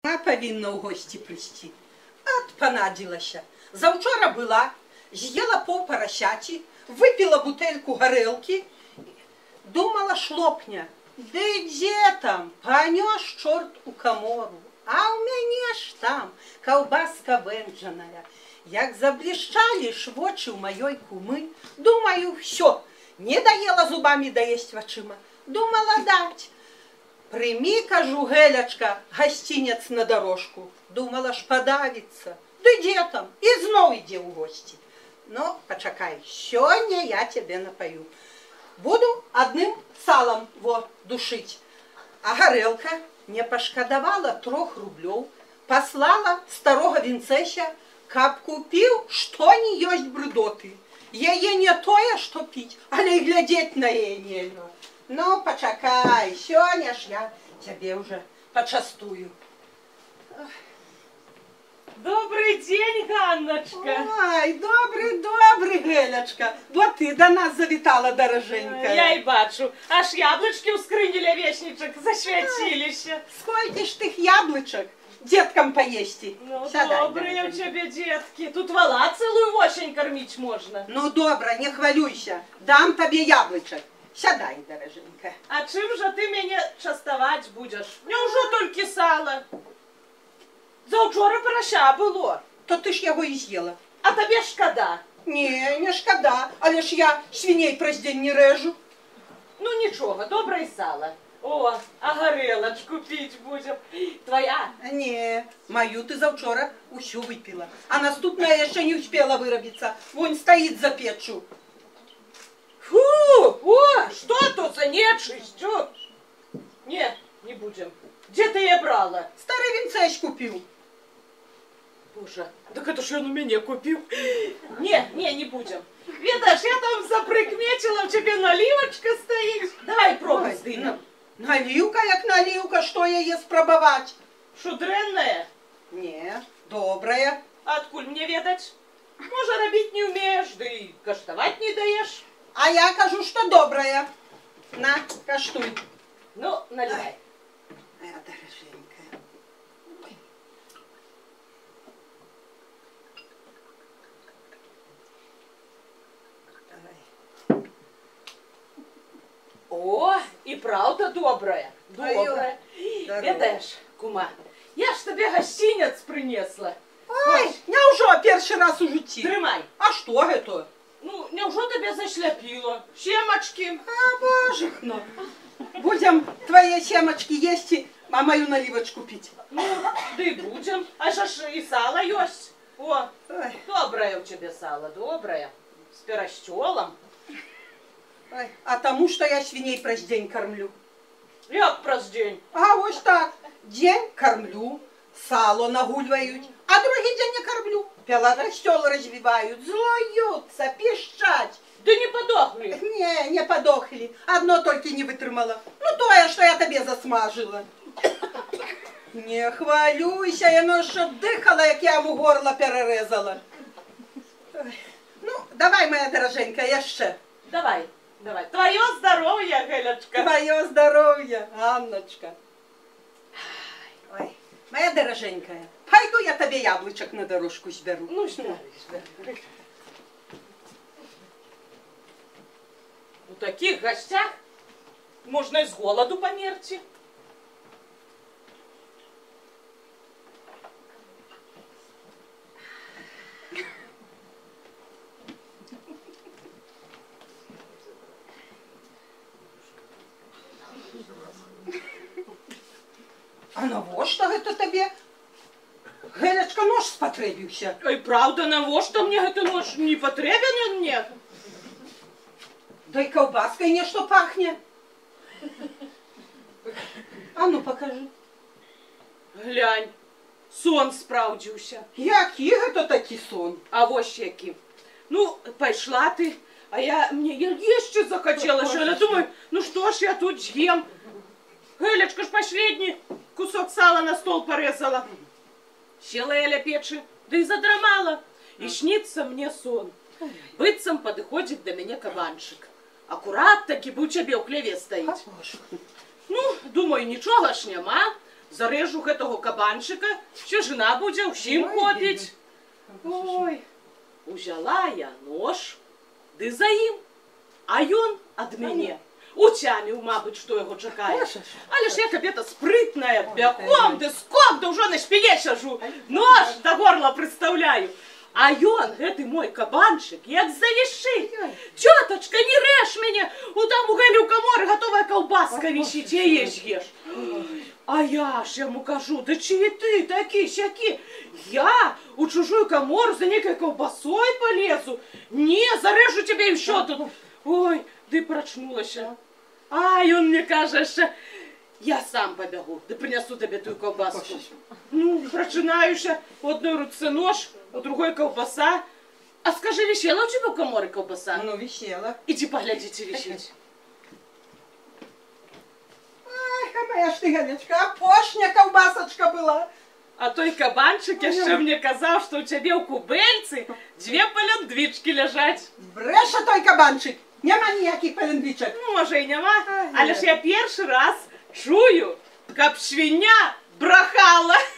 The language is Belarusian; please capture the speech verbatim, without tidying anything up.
Я повинна в гости прийти. От понадилася. Завчора была, съела пол поросяти, выпила бутельку горелки, думала шлопня. Да где там, понес черт у комору, а у меня ж там колбаска венджаная. Як заблищали ж в очі у моей кумы, думаю, все, не доела зубами доесть вачима, думала дать. Прими, кажу, Гелячка, гостинец на дорожку. Думала ж подавиться. Да где там? И знов иди в гости. Но почекай, сегодня я тебе напою. Буду одним салом во душить. А горелка не пошкодовала трех рублев, послала старого винцеща, каб купил, что не есть брудоты. Ее не тое, что пить, але и глядеть на ей нельзя. Ну, почекай, сегодня ж я тебе уже почастую. Добрый день, Ганночка. Ой, добрый, добрый, Гелячка. Вот ты до нас завитала, дороженька. Я и бачу, аж яблочки у скрині лявешничек засвятилися. Сколько ж тых яблочек деткам поести? Ну, Сядай, добрые у дороженька. тебя детки. Тут вала целую осень кормить можно. Ну, добро, не хвалюйся. Дам тебе яблочек. Сядай, дороженька. А чим же ти мене частовать будеш? Неужо тільки сало? Завчора пороща було. То ти ж його і з'їла. А тобі шкода? Ні, не шкода, але ж я свиней през день не режу. Ну нічого, добре й сало. О, а горелочку пить будем. Твоя? Не, мою ты завчора усю выпила. А наступная еще не успела вырубиться. Вон стоит за печью. Фу, о, что тут за нечисть? О. Не, не будем. Где ты ее брала? Старый винцеч купил. Боже, так это ж он у меня купил. Не, не, не будем. Видишь, я там заприкметила, у тебя наливочка стоит. Давай пробуй с дыном. Наливка, як наливка, что я є спробовать? Что, дрянная? Не, добрая. Откуль мне ведать? Может, робить не умеешь, да и каштовать не даешь. А я кажу, что добрая. На, каштуй. Ну, наливай. Моя дороженькая. Ой. Давай. О, и правда добрая. Добрая. Видишь, кума, я ж тебе гостинец принесла. Ой, неужо перший раз у житті? Тримай. А что это? Ну, неужо тебе зашляпило? Щемочки. А, божехно. Будем твои семечки есть, а мою наливочку пить. Ну, да и будем. А ж ж и сало есть. О, Ой, доброе у тебя сало, доброе. С пирощелом. ой. А тому, что я свиней през день кормлю. Як праз день. А ось так. День кормлю, сало нагульвають, а другий день не кормлю. Пелорастел развивают, злоются, пищать. Да не подохли. Не, не подохли. Одно только не вытримала. Ну, то, что я тебе засмажила. Не хвалюйся, я що дихала, як я йому горло перерезала. Ой. Ну, давай, моя дороженька, я ще. Давай, давай. Твое здоровье, Гелечка. Твое здоровье, Анночка. Ой, моя дороженькая, пойду я тебе яблочек на дорожку сберу. Ну что? У таких гостях можно и с голоду померти. А навошта гэта табе? Гелечка, нож спатрэбіўся. Ой, правда, навошта мне гэты нож не потребен он мне? Да и колбаской нечто пахнет. А ну покажи. Глянь, сон спраўдзіўся. Які гэта такі сон? А вось які. Ну, пайшла ты, а я, мне я яшчэ захацелася. Я думаю, ну что ж я тут з'ем? Гелечка ж последний кусок сала на стол порезала. Села я ля печи, да и задрамала. И снится мне сон. Быццам подходит до меня кабанчик. Аккурат таки бы у тебе у хлеве стоит. Ну, думаю, ничего ж няма. зарежу гэтага кабанчика, що жена буде всім ходить. Ой, узяла я нож, ды за ім, а ён ад мяне. Уцяміў, мабыць, што яго чакае. Але ж я кабета спрытная, бяком, ды скок, да ўжо на шпіне сяжу. Нож да горла прыстаўляю. А ён, гэты мой кабанчык, як завішыць. Цётачка, не рэж мяне, у там у Гэлі ў каморы гатовая каўбаска вісіць, яе з'еш. А я ж яму кажу, да чые ты такі, сякі? Я у чужую камору за некай каўбасой полезу? Не, зарэжу тебе ещё тут. Ой, ды прачнулася. А ён мне кажа, що я сам побягу, ды прынясу тебе тую каўбаску. Ну, прачынаюся, у одной руцэ нож, у другой каўбаса. А скажи, висела у тебя в каморы каўбаса? Ну, висела. Иди поглядите, висеть. Ай, моя ж ты, Галечка, апошня каўбасачка была. А той кабанчик яшчэ мне казаў, што ў цябе ў кубэльцы дзве паляндвічкі ляжаць. Брэша той кабанчик. Няма ніякіх паляндвічак. Ну, можа і няма, але ж я першы раз чую, каб свиня брахала.